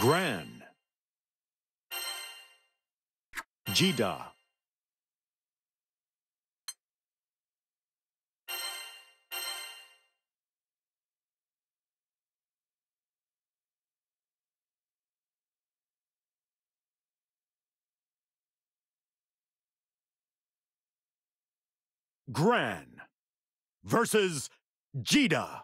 Gran, Jida, Gran versus Jida.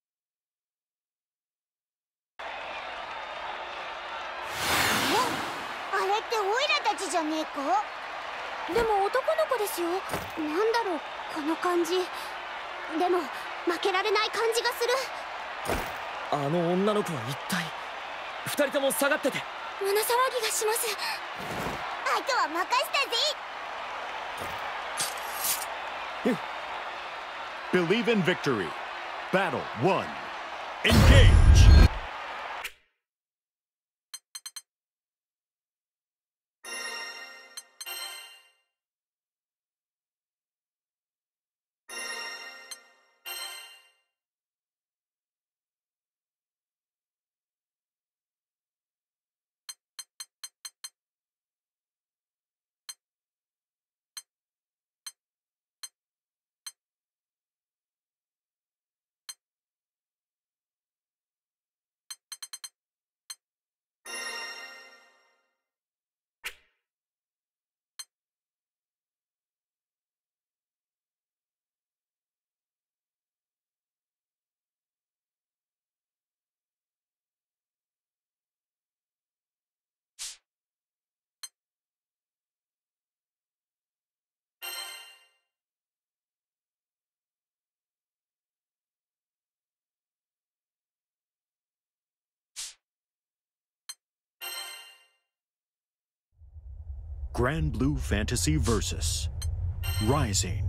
あれってオイラたちじゃねえか？でも男の子ですよ。なんだろうこの感じ。でも負けられない感じがする。 あの女の子は一体。二人とも下がってて。 胸騒ぎがします。あとは任したぜ。 Believe in victory. Battle 1. Engage! Grand Blue Fantasy Versus. Rising.